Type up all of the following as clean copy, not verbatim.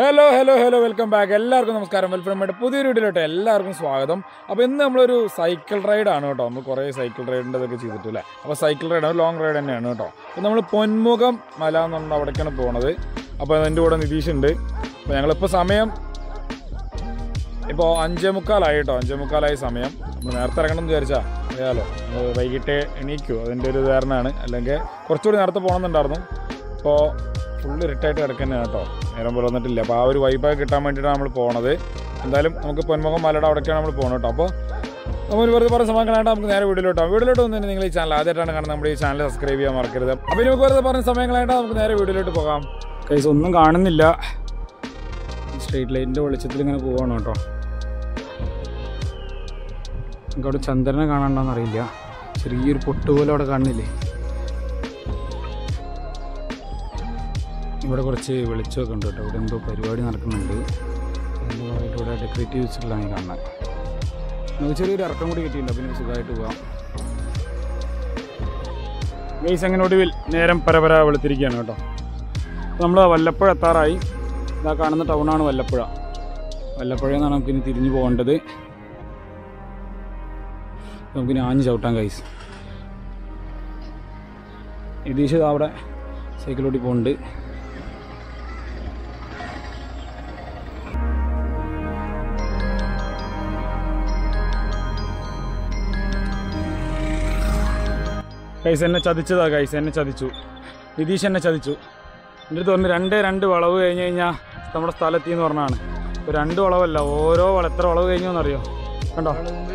Hello welcome back. എല്ലാവർക്കും നമസ്കാരം. വെൽഫ്രമയുടെ പുതിയൊരു വീഡിയോയിലോട്ട് എല്ലാവർക്കും സ്വാഗതം. അപ്പോൾ ഇന്ന് നമ്മളൊരു സൈക്കിൾ റൈഡാണ് കേട്ടോ. നമ്മൾ കുറേ സൈക്കിൾ റൈഡിൻ്റെ ഇതൊക്കെ ചെയ്തിട്ടില്ലേ. അപ്പോൾ സൈക്കിൾ റൈഡാണ്, ലോങ് റൈഡ് തന്നെയാണ് കേട്ടോ. അപ്പോൾ നമ്മൾ പൊന്മുഖം മല എന്ന് പറഞ്ഞാൽ അവിടേക്കാണ് പോകുന്നത്. അപ്പോൾ എൻ്റെ കൂടെ നിതീഷ് ഉണ്ട്. അപ്പോൾ ഞങ്ങളിപ്പോൾ സമയം ഇപ്പോൾ 5:45 കേട്ടോ. 5:45 സമയം. നമ്മൾ നേരത്തെ ഇറങ്ങണം എന്ന് വിചാരിച്ചാൽ അറിയാമല്ലോ, വൈകിട്ട് എണീക്കൂ, അതിൻ്റെ ഒരു ധാരണയാണ്. അല്ലെങ്കിൽ കുറച്ചുകൂടി നേരത്തെ പോകണമെന്നുണ്ടായിരുന്നു. ഇപ്പോൾ ഫുള്ള് ഇറിറ്റായിട്ട് കിടക്കുന്നതാണ് കേട്ടോ. നേരം പോലെ വന്നിട്ടില്ല. അപ്പോൾ ആ ഒരു വൈബൊക്കെ കിട്ടാൻ വേണ്ടിയിട്ടാണ് നമ്മൾ പോണത്. എന്തായാലും നമുക്ക് പൊന്മുഖം മലയുടെ അവിടേക്കാണ് നമ്മൾ പോകുന്നത് കേട്ടോ. അപ്പോൾ നമ്മൾ വെറുതെ പറഞ്ഞ സമയം കളയാണ്ട് നമുക്ക് നേരെ വീഡിയോയിലോട്ട് വന്നിട്ട് നിങ്ങൾ ഈ ചാനൽ ആദ്യമായിട്ടാണ് കാണുന്നത്, നമ്മുടെ ഈ ചാനൽ സബ്സ്ക്രൈബ് ചെയ്യാൻ മറക്കരുത്. അപ്പോൾ നമുക്ക് വെറുതെ പറഞ്ഞ സമയം കളയാണ്ട് നമുക്ക് നേരെ വീഡിയോയിലോട്ട് പോകാം. കൈസ് ഒന്നും കാണുന്നില്ല, സ്ട്രീറ്റ് ലൈറ്റിൻ്റെ വെളിച്ചത്തിൽ ഇങ്ങനെ പോവാണ് കേട്ടോ. നമുക്ക് അവിടെ ചന്ദ്രനെ കാണാണ്ടെന്ന് അറിയില്ല, ചെറിയൊരു പൊട്ടുപോലെ അവിടെ കാണുന്നില്ലേ. ഇവിടെ കുറച്ച് വെളിച്ചമൊക്കെ ഉണ്ട് കേട്ടോ. ഇവിടെ എന്തോ പരിപാടി നടക്കുന്നുണ്ട്. ഇവിടെ ഡെക്കറേറ്റീവ് വെച്ചിട്ടുള്ളതാണ് ഈ കാണുന്നത്. നമുക്ക് ചെറിയൊരു ഇറക്കം കൂടി കിട്ടിയിട്ടുണ്ട്, പിന്നെ സുഖമായിട്ട് പോകാം. ഗൈസ് അങ്ങനെ ഒടുവിൽ നേരം പരപര വെളുത്തിരിക്കുകയാണ് കേട്ടോ. നമ്മൾ വല്ലപ്പുഴ എത്താറായി. ഇതാ കാണുന്ന ടൗണാണ് വല്ലപ്പുഴ. വല്ലപ്പുഴയിൽ നിന്നാണ് നമുക്കിനി തിരിഞ്ഞു പോകേണ്ടത്. നമുക്കിനി ആഞ്ഞ് ചവിട്ടാം ഗൈസ്. നിതീഷ് അവിടെ സൈക്കിളോട്ടി പോകുന്നുണ്ട്. ഗൈസ് എന്നെ ചതിച്ചതാ. ഗൈസ് എന്നെ ചതിച്ചു, നിതീഷ് എന്നെ ചതിച്ചു. എൻ്റെ അടുത്ത് പറഞ്ഞു രണ്ട് വളവ് കഴിഞ്ഞ് കഴിഞ്ഞാൽ നമ്മുടെ സ്ഥലത്തി എന്ന് പറഞ്ഞാണ്. ഇപ്പോൾ 2 വളവല്ല, ഓരോ എത്ര വളവ് കഴിഞ്ഞോന്നറിയോ? കണ്ടോ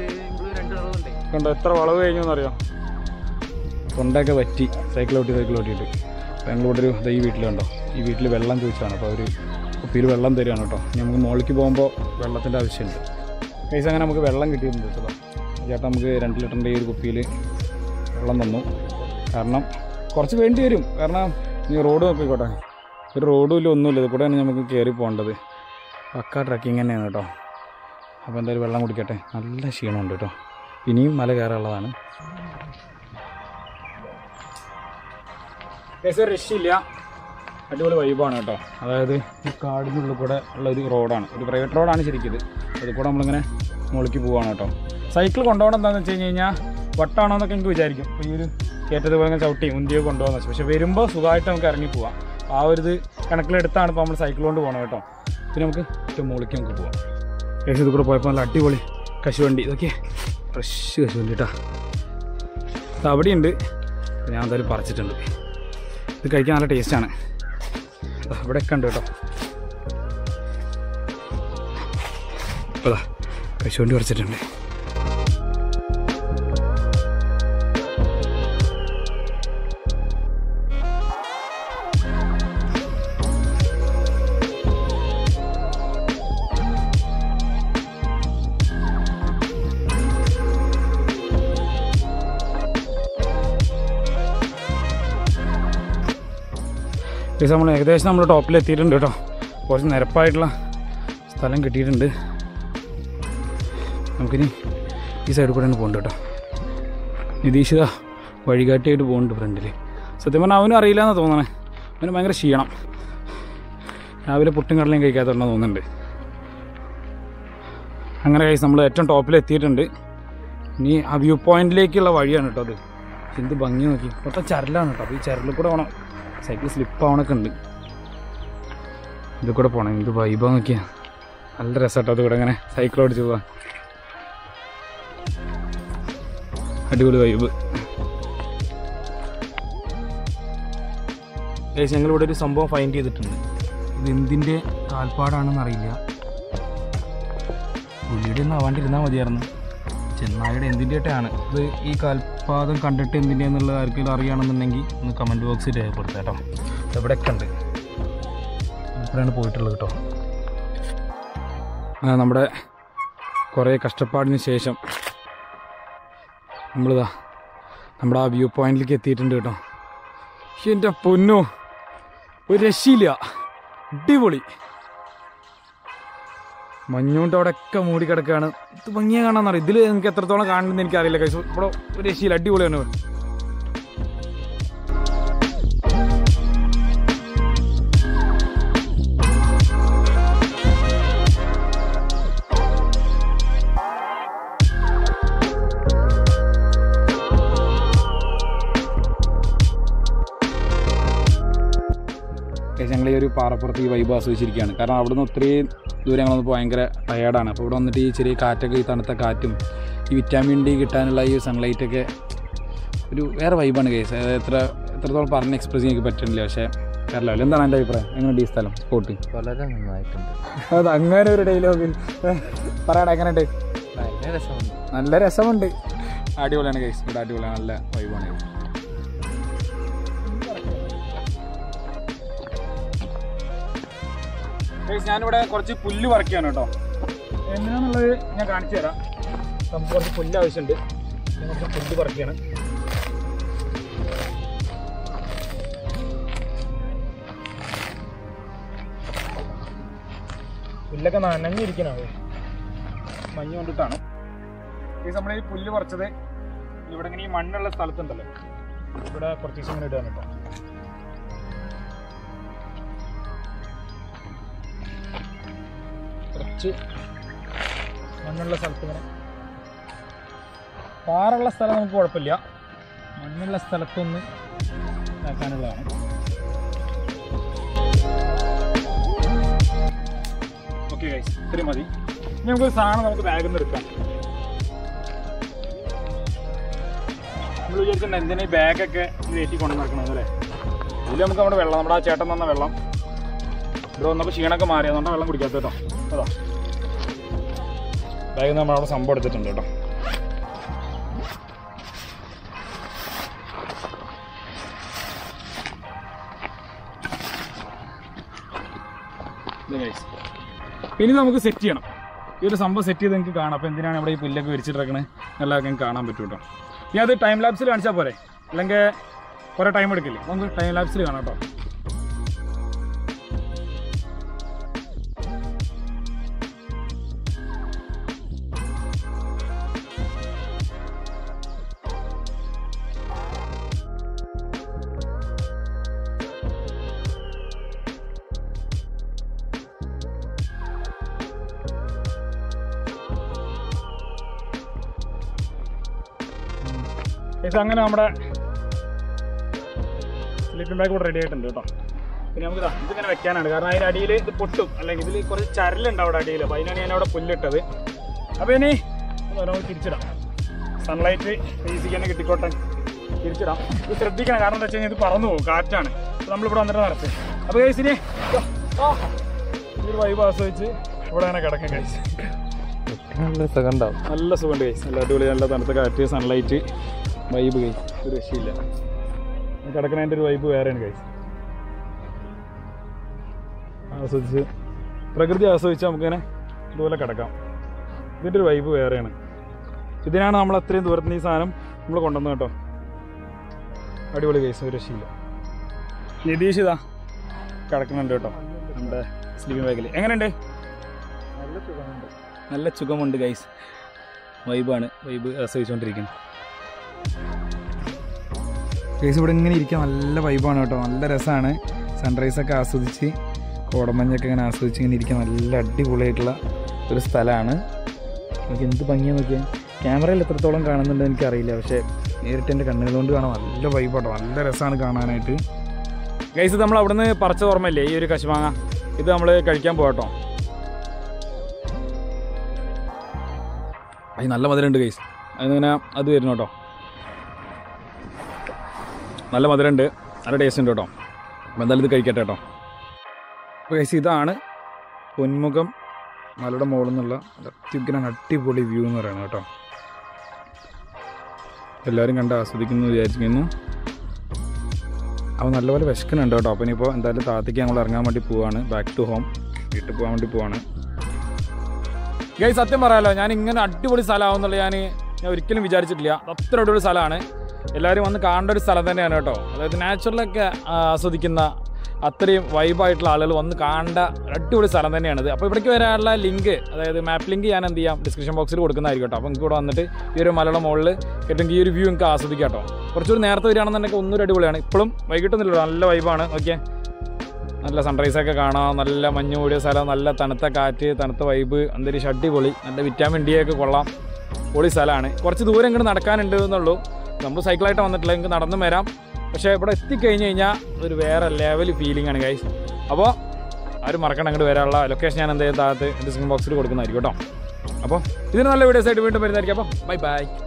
എത്ര വളവ് കഴിഞ്ഞോന്നറിയോ? തൊണ്ടയൊക്കെ പറ്റി സൈക്കിൾ ഓട്ടിയിട്ട്. ഞങ്ങളിവിടെ ഈ വീട്ടിൽ കണ്ടോ, ഈ വീട്ടിൽ വെള്ളം ചോദിച്ചാണ്. അപ്പോൾ അവർ കുപ്പിയിൽ വെള്ളം തരികയാണ് കേട്ടോ. നമുക്ക് മുകളിലേക്ക് പോകുമ്പോൾ വെള്ളത്തിൻ്റെ ആവശ്യമുണ്ട്. ഗൈസ് അങ്ങനെ നമുക്ക് വെള്ളം കിട്ടിയിട്ടുണ്ട് കേട്ടോ. ചേട്ടാ നമുക്ക് 2 ലിറ്ററിൻ്റെ ഈ ഒരു കുപ്പിയിൽ വെള്ളം തന്നു. കാരണം കുറച്ച് വേണ്ടി വരും, കാരണം നീ റോഡ് നോക്കിക്കോട്ടെ, ഒരു റോഡും ഇല്ല, ഒന്നുമില്ല. ഇത് കൂടെയാണ് നമുക്ക് കയറി പോകേണ്ടത്. പക്ക ട്രക്കിങ് തന്നെയാണ് കേട്ടോ. അപ്പോൾ എന്തായാലും വെള്ളം കുടിക്കട്ടെ. നല്ല ക്ഷീണമുണ്ട് കേട്ടോ. ഇനിയും മല കയറാനുള്ളതാണ്. ഒരു രക്ഷയില്ല, അടിപൊളി വൈബാണ് കേട്ടോ. അതായത് ഈ കാടിനുള്ളിൽ കൂടെ ഉള്ള ഒരു റോഡാണ്, ഒരു പ്രൈവറ്റ് റോഡാണ് ശരിക്കും. അതിൽ കൂടെ നമ്മളിങ്ങനെ മുകളിലേക്ക് പോവാണ് കേട്ടോ. സൈക്കിൾ കൊണ്ടുപോകണം എന്താണെന്ന് വെച്ച് കഴിഞ്ഞാൽ വട്ടാണോ എന്നൊക്കെ എനിക്ക് വിചാരിക്കും. അപ്പോൾ ഈ ഒരു കയറ്റത് പോലെ ചവിട്ടി മുന്തിയൊക്കെ കൊണ്ടുപോകാന്ന് വെച്ചാൽ, പക്ഷേ വരുമ്പോൾ സുഖമായിട്ട് നമുക്ക് ഇറങ്ങി പോവാം. ആ ഒരു ഇത് കണക്കിലെടുത്താണ് ഇപ്പോൾ നമ്മൾ സൈക്കിൾ കൊണ്ട് പോകണം കേട്ടോ. പിന്നെ നമുക്ക് ഏറ്റവും മുകളിലേക്ക് നമുക്ക് പോവാം. ഏകദേശം ഇത് കൂടെ പോയപ്പോൾ നല്ല അടിപൊളി കശുവണ്ടി, ഇതൊക്കെ ഫ്രഷ് കശുവണ്ടി കേട്ടോ. ഇത് അവിടെയുണ്ട്, ഞാൻ എന്തായാലും പറിച്ചിട്ടുണ്ട്. ഇത് കഴിക്കാൻ നല്ല ടേസ്റ്റാണ്. ഇവിടെയൊക്കെ ഉണ്ട് കേട്ടോ. അപ്പോൾ അതാ കശുവണ്ടി പറിച്ചിട്ടുണ്ട്. നമ്മൾ ഏകദേശം നമ്മൾ ടോപ്പിലെത്തിയിട്ടുണ്ട് കേട്ടോ. കുറച്ച് നിരപ്പായിട്ടുള്ള സ്ഥലം കിട്ടിയിട്ടുണ്ട്. നമുക്കിനി ഈ സൈഡിൽ കൂടെയാണ് പോകുന്നുണ്ട് കേട്ടോ. നിതീഷിത വഴികാട്ടിയായിട്ട് പോകുന്നുണ്ട് ഫ്രണ്ടിൽ. സത്യം പറഞ്ഞാൽ അവനും അറിയില്ല എന്നാണ് തോന്നണേ. അവന് ഭയങ്കര ക്ഷീണം, രാവിലെ പുട്ടും കടലയും കഴിക്കാത്തതുകൊണ്ടാണ് തോന്നുന്നുണ്ട്. അങ്ങനെ കഴിച്ച് നമ്മൾ ഏറ്റവും ടോപ്പിലെത്തിയിട്ടുണ്ട്. ഇനി ആ വ്യൂ പോയിന്റിലേക്കുള്ള വഴിയാണ് കേട്ടോ. അത് എന്ത് ഭംഗി നോക്കി, മൊത്തം ചരലാണ് കേട്ടോ. അപ്പോൾ ഈ ചരലിൽ കൂടെ വേണം, സൈക്കിൾ സ്ലിപ്പാവണൊക്കെ ഉണ്ട്. ഇതിൽ കൂടെ പോകണം. എന്ത് വൈബാ നോക്കിയാൽ, നല്ല രസമാട്ടോ. അത് കൂടെ ഇങ്ങനെ സൈക്കിൾ ഓടിച്ച് പോവാൻ, അടിപൊളി വൈബ്. ഞങ്ങളിവിടെ ഒരു സംഭവം ഫൈൻഡ് ചെയ്തിട്ടുണ്ട്. ഇത് എന്തിൻ്റെ കാൽപ്പാടാണെന്ന് അറിയില്ല. പുലിയുടെ ഒന്നും ആവാണ്ടിരുന്നാൽ മതിയായിരുന്നു, ചെന്നായുടെ എന്തിൻ്റെയാണ് ഇത്. ഈ കാൽപാദം കണ്ടിട്ട് എന്തിൻ്റെയെന്നുള്ള ആർക്കെങ്കിലും അറിയുകയാണെന്നുണ്ടെങ്കിൽ ഒന്ന് കമൻറ്റ് ബോക്സിൽ രേഖപ്പെടുത്താം കേട്ടോ. എവിടെയൊക്കെ ഉണ്ട്, ഇവിടെയാണ് പോയിട്ടുള്ളത് കേട്ടോ. നമ്മുടെ കുറേ കഷ്ടപ്പാടിന് ശേഷം നമ്മളിതാ നമ്മുടെ ആ വ്യൂ പോയിന്റിലേക്ക് എത്തിയിട്ടുണ്ട് കേട്ടോ. എൻ്റെ പൊന്നോ, ഒരു രക്ഷയില്ല, അടിപൊളി. മഞ്ഞുകൊണ്ട് അവിടെയൊക്കെ മൂടി കിടക്കുകയാണ്. ഇത് ഭംഗിയെ കാണാമെന്നറിയാം. ഇതിൽ എനിക്ക് എത്രത്തോളം കാണുന്നത് എനിക്കറിയില്ല. കഴിച്ചു ഇവിടെ ഒരു രക്ഷയില്ല, അടിപൊളിയാണ്. പാറപ്പുറത്ത് ഈ വൈബ് ആസ്വദിച്ചിരിക്കുകയാണ്. കാരണം അവിടെ നിന്ന് ഒത്തിരിയും ദൂരങ്ങൾ വന്നപ്പോൾ ഭയങ്കര ടയേർഡാണ്. അപ്പോൾ ഇവിടെ വന്നിട്ട് ഈ ചെറിയ കാറ്റൊക്കെ, ഈ തണുത്ത കാറ്റും ഈ വിറ്റാമിൻ ഡി കിട്ടാനുള്ള ഈ സൺലൈറ്റൊക്കെ ഒരു വേറെ വൈബാണ് ഗൈസ്. എത്രത്തോളം പറഞ്ഞ് എക്സ്പ്രസ് ചെയ്യാൻ എനിക്ക് പറ്റുന്നില്ല. പക്ഷേ വേറെ ലെവൽ. എന്താണ് എൻ്റെ അഭിപ്രായം? എങ്ങനെയുണ്ട് ഈ സ്ഥലം സ്പോട്ട്? വളരെ നന്നായിട്ടുണ്ട്. അത് അങ്ങനെ ഒരു ഡയലോഗ് പറയണം. എങ്ങനെയുണ്ട്? നല്ല രസമുണ്ട്. അടിപൊളിയാണ് ഗൈസ്. ഇവിടെ അടിപൊളിയാണ്, നല്ല വൈബാണ്. ഞാനിവിടെ കുറച്ച് പുല്ല് പറിക്കുകയാണ് കേട്ടോ. എന്തിനാന്നുള്ളത് ഞാൻ കാണിച്ചു തരാം. നമുക്ക് കുറച്ച് പുല്ല് ആവശ്യമുണ്ട്. കുറച്ച് പുല്ല് പറിക്കുകയാണ്. പുല്ലൊക്കെ നനഞ്ഞിരിക്കണത് മഞ്ഞ് കൊണ്ടിട്ടാണ്. നമ്മൾ ഈ പുല്ല് പറിച്ചത് ഇവിടെ ഇങ്ങനെ ഈ മണ്ണുള്ള സ്ഥലത്തുണ്ടല്ലോ, ഇവിടെ കുറച്ച് ദിവസം ഇങ്ങനെ ഇടുകയാണ് കേട്ടോ. കുറച്ച് മണ്ണുള്ള സ്ഥലത്ത് ഇങ്ങനെ, പാറുള്ള സ്ഥലം നമുക്ക് കുഴപ്പമില്ല, മണ്ണുള്ള സ്ഥലത്തൊന്ന് ആക്കാനുള്ളതാണ്. ഓക്കെ ഗൈസ്, ഇത്രയും മതി. ഇനി നമുക്കൊരു സാധനം നമുക്ക് ബാഗിൽ നിന്ന് എടുക്കാം. നമ്മൾ വിചാരിച്ചിട്ടുണ്ട് എന്തിനാ ഈ ബാഗൊക്കെ കയറ്റി കൊണ്ടു നടക്കണത് അല്ലേ? ഇതിൽ നമുക്ക് നമ്മുടെ വെള്ളം, നമ്മുടെ ആ ചേട്ടൻ തന്ന വെള്ളം, ഇവിടെ വന്നപ്പോൾ ക്ഷീണമൊക്കെ മാറി, അതുകൊണ്ട് വെള്ളം കുടിക്കാത്ത കേട്ടോ. അതാ ബാഗിൽ നിന്ന് നമ്മളവിടെ സംഭവം എടുത്തിട്ടുണ്ട് കേട്ടോ. ഇനി നമുക്ക് സെറ്റ് ചെയ്യണം. ഈ ഒരു സംഭവം സെറ്റ് ചെയ്ത് നിങ്ങൾക്ക് കാണാം. അപ്പോൾ എന്തിനാണ് ഇവിടെ ഈ പുല്ലൊക്കെ വിരിച്ചിട്ടിരിക്കണത് എല്ലാവർക്കും നിങ്ങൾക്ക് കാണാൻ പറ്റും കേട്ടോ. ഇനി അത് ടൈം ലാപ്സിൽ കാണിച്ചാൽ പോരെ, അല്ലെങ്കിൽ കുറേ ടൈം എടുക്കില്ലേ? നമുക്ക് ടൈം ലാപ്സിൽ കാണാം കേട്ടോ. അങ്ങനെ നമ്മുടെ സ്ലീപ്പിംഗ് ബാഗ് കൂടെ റെഡി ആയിട്ടുണ്ട് കേട്ടോ. പിന്നെ നമുക്ക് ഇതിങ്ങനെ വെക്കാനാണ്, കാരണം അതിൻ്റെ അടിയിൽ ഇത് പൊട്ടും, അല്ലെങ്കിൽ ഇതിൽ കുറച്ച് ചരലുണ്ട് അവിടെ അടിയിൽ. അപ്പോൾ അതിനാണ് ഞാൻ അവിടെ പുല്ലിട്ടത്. അപ്പോൾ ഇനി നമുക്ക് തിരിച്ചിടാം. സൺലൈറ്റ് ഈസിക്ക് തന്നെ കിട്ടിക്കോട്ടെ, തിരിച്ചിടാം. ഇത് ശ്രദ്ധിക്കണം, കാരണം എന്താ വെച്ച് കഴിഞ്ഞാൽ ഇത് പറന്നു പോകും, കാറ്റാണ്. അപ്പോൾ നമ്മളിവിടെ വന്നിട്ട് നടത്തും. അപ്പോൾ കഴിച്ചിന് ഒരു വൈബ് ആസ്വദിച്ച് ഇവിടെ അങ്ങനെ കിടക്കാം. കഴിച്ച് നല്ല സുഖമുണ്ടാവും, നല്ല സുഖമുണ്ട് കഴിച്ച്. നല്ല അടിപൊളി, നല്ല തണുത്ത കാറ്റ്, സൺലൈറ്റ് വൈബ് കഴിച്ച് ഒരു രക്ഷയില്ല. കിടക്കണതിൻ്റെ ഒരു വൈബ് വേറെയാണ് കഴിച്ച്. ആസ്വദിച്ച് പ്രകൃതി ആസ്വദിച്ച് നമുക്കിങ്ങനെ ഇതുപോലെ കിടക്കാം. ഇതിൻ്റെ ഒരു വൈബ് വേറെയാണ്. ഇതിനാണ് നമ്മൾ അത്രയും ദൂരത്തുനിന്ന് ഈ സാധനം നമ്മൾ കൊണ്ടുവന്നു കേട്ടോ. അടിപൊളി കേസ്, ഒരു രക്ഷയില്ല. നിതീഷ് ഇതാ കിടക്കുന്നുണ്ട് കേട്ടോ നമ്മുടെ സ്ലീപ്പിംഗ് ബാഗിൽ. എങ്ങനെയുണ്ട്? നല്ല സുഖമുണ്ട്, നല്ല സുഖമുണ്ട് ഗൈസ്. വൈബാണ്, വൈബ് ആസ്വദിച്ചുകൊണ്ടിരിക്കുന്നു ഗൈസ്. ഇവിടെ ഇങ്ങനെ ഇരിക്കാൻ നല്ല വൈബാണ് കേട്ടോ, നല്ല രസമാണ്. സൺറൈസൊക്കെ ആസ്വദിച്ച്, കോടമഞ്ഞൊക്കെ ഇങ്ങനെ ആസ്വദിച്ച് ഇങ്ങനെ ഇരിക്കാൻ നല്ല അടിപൊളിയായിട്ടുള്ള ഒരു സ്ഥലമാണ്. നമുക്ക് എന്ത് ഭംഗിയാന്ന് നോക്കിയാൽ. ക്യാമറയിൽ എത്രത്തോളം കാണുന്നുണ്ട് എനിക്കറിയില്ല, പക്ഷേ നേരിട്ട് എൻ്റെ കണ്ണുകളുകൊണ്ട് കാണാൻ നല്ല വൈബാട്ടോ, നല്ല രസമാണ് കാണാനായിട്ട് ഗൈസ്. ഇത് നമ്മൾ അവിടെ നിന്ന് പറിച്ച ഓർമ്മയില്ലേ ഈ ഒരു കശുമാങ്ങ, ഇത് നമ്മൾ കഴിക്കാൻ പോകട്ടോ. അത് നല്ല മധുരമുണ്ട് ഗൈസ്. അതിങ്ങനെ അത് വരുന്നു കേട്ടോ, നല്ല മധുരമുണ്ട്, നല്ല ടേസ്റ്റ് ഉണ്ട് കേട്ടോ. അപ്പോൾ എന്തായാലും ഇത് കഴിക്കട്ടെ കേട്ടോ. അപ്പോൾ ഗൈസ്, ഇതാണ് പൊന്മുഖം മലയുടെ മുകളിൽ നിന്നുള്ള അത്യുഗ്രൻ അടിപൊളി വ്യൂ എന്ന് പറയുന്നത് കേട്ടോ. എല്ലാവരും കണ്ട് ആസ്വദിക്കുന്നു വിചാരിക്കുന്നു. അപ്പോൾ നല്ലപോലെ വിശക്കുന്നുണ്ട് കേട്ടോ. അപ്പോൾ ഇനിയിപ്പോൾ എന്തായാലും താഴത്തേക്ക് ഞങ്ങൾ ഇറങ്ങാൻ വേണ്ടി പോവാണ്, ബാക്ക് ടു ഹോം, വീട്ടിൽ പോകാൻ വേണ്ടി പോവാണ് ഗൈസ്. സത്യം പറയാമല്ലോ, ഞാൻ ഇങ്ങനെ അടിപൊളി സ്ഥലമാവുന്നുള്ളത് ഞാൻ ഒരിക്കലും വിചാരിച്ചിട്ടില്ല. അത്ര അടിപൊളി സ്ഥലമാണ്, എല്ലാവരും വന്ന് കാണേണ്ട ഒരു സ്ഥലം തന്നെയാണ് കേട്ടോ. അതായത് നാച്ചുറലൊക്കെ ആസ്വദിക്കുന്ന അത്രയും വൈബായിട്ടുള്ള ആളുകൾ വന്ന് കാണേണ്ട അടിപൊളി സ്ഥലം തന്നെയാണിത്. അപ്പോൾ ഇവിടേക്ക് വരാനുള്ള ലിങ്ക്, അതായത് മാപ്പ് ലിങ്ക് ഞാൻ എന്ത് ചെയ്യാം ഡിസ്ക്രിപ്ഷൻ ബോക്സിൽ കൊടുക്കുന്നതായിരിക്കും കേട്ടോ. അപ്പോൾ നിങ്ങൾക്ക് ഇവിടെ വന്നിട്ട് ഈ ഒരു മലയുടെ മുകളിൽ കിട്ടുമെങ്കിൽ ഈ ഒരു വ്യൂ നിങ്ങൾക്ക് ആസ്വദിക്കാം കേട്ടോ. കുറച്ചുകൂടി നേരത്തെ വരികയാണെന്നുണ്ടെങ്കിൽ ഒന്നൊരു അടിപൊളിയാണ്. ഇപ്പോഴും വൈകിട്ടൊന്നുമില്ല, നല്ല വൈബാണ്. ഓക്കെ, നല്ല സൺറൈസൊക്കെ കാണാം, നല്ല മഞ്ഞ് മൂടിയ സ്ഥലം, നല്ല തണുത്ത കാറ്റ്, തണുത്ത വൈബ്, അന്തരീക്ഷം അടിപൊളി, നല്ല വിറ്റാമിൻ ഡി ഒക്കെ കൊള്ളാം, പൊളി സ്ഥലമാണ്. കുറച്ച് ദൂരം ഇങ്ങോട്ട് നടക്കാനുണ്ട് എന്നുള്ളൂ. നമ്മൾ സൈക്കിളായിട്ട് വന്നിട്ടില്ല, നിങ്ങൾക്ക് നടന്നും വരാം. പക്ഷേ ഇവിടെ എത്തിക്കഴിഞ്ഞ് കഴിഞ്ഞാൽ ഒരു വേറെ ലെവൽ ഫീലിംഗ് ആണ് ഗൈസ്. അപ്പോൾ ആരും മറക്കണം അങ്ങോട്ട് വരാനുള്ള ലൊക്കേഷൻ ഞാൻ എന്തായാലും താഴത്ത് ഡിസ്ക്രിപ്ഷൻ ബോക്സിൽ കൊടുക്കുന്നതായിരിക്കും കേട്ടോ. അപ്പോൾ ഇതിന് നല്ല വീഡിയോസ് ആയിട്ട് വീണ്ടും വരുന്നതായിരിക്കും. അപ്പോൾ ബൈ.